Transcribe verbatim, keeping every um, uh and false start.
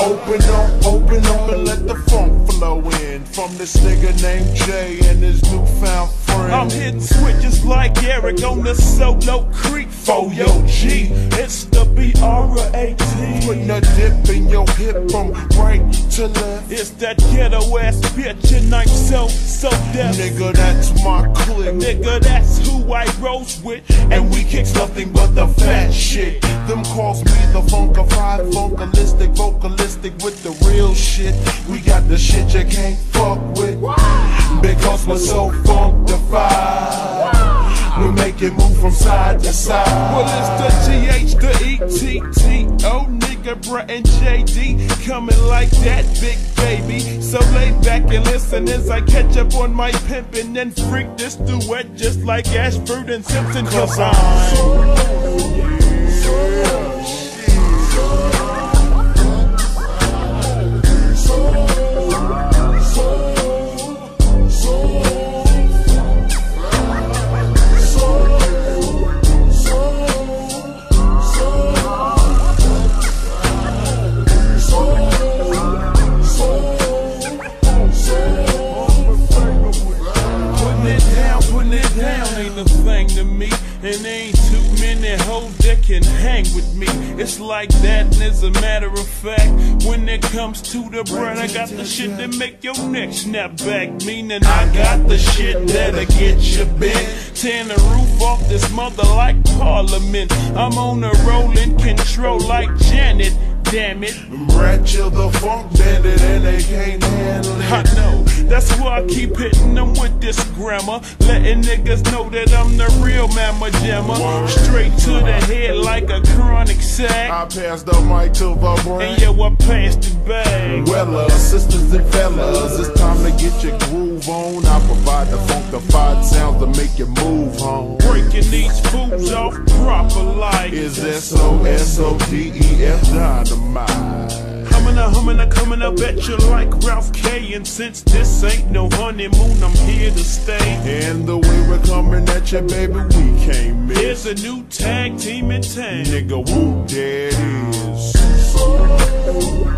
Open up, open up and let the funk flow in from this nigga named Jay and his newfound friend. I'm hitting switches like Eric on the solo creek. For your G, it's the B R A T. Putting a dip in your hip from right to left. It's that ghetto ass bitch and I'm so, so deaf. Nigga, that's my clique. Nigga, that's who I rose with. And we kicks nothing but the fat shit. Them calls me the Funkdafied, funkalistic, vocalistic with the real shit. We got the shit you can't fuck with, because we're so Funkdafied. We make it move from side to side. Well, it's the G H, the E T T O, nigga, Brat and J D coming like that, big baby. So lay back and listen as I catch up on my pimpin' and freak this duet just like Ashford and Simpson. Cause I'm to me, and ain't too many hoes that can hang with me. It's like that, and as a matter of fact, when it comes to the Brat, I got the shit that make your neck snap back. Meaning I got the shit that'll get you bent. Tearing the roof off this mother like Parliament. I'm on a rolling control like Janet. Damn it, Brat, chill the funk bandit and they can't handle it. I know, that's why I keep hitting them with this grammar, letting niggas know that I'm the real mamma jammer. Straight to the head like a chronic sack. I pass the mic to the Brat, and yo, I passed the bag. Well, uh, sisters and fellas, it's time to get your groove on. I provide the Funkdafied sounds to make you move home. Breaking these fools off proper like is S O S O D E F dynamite. Humming a humming a coming up at you like Ralph K. And since this ain't no honeymoon, I'm here to stay. And the way we're coming at you, baby, we can't miss. Here's a new tag team in town. Nigga, whoop, there it is.